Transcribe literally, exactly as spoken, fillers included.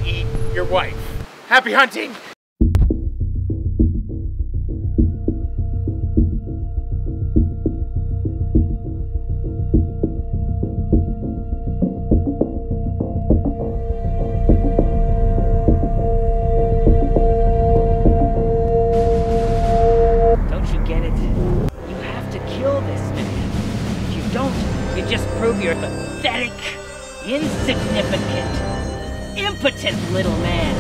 eat your wife. Happy hunting! Don't you get it? You have to kill this man. If you don't, you just prove you're pathetic, insignificant, impotent little man.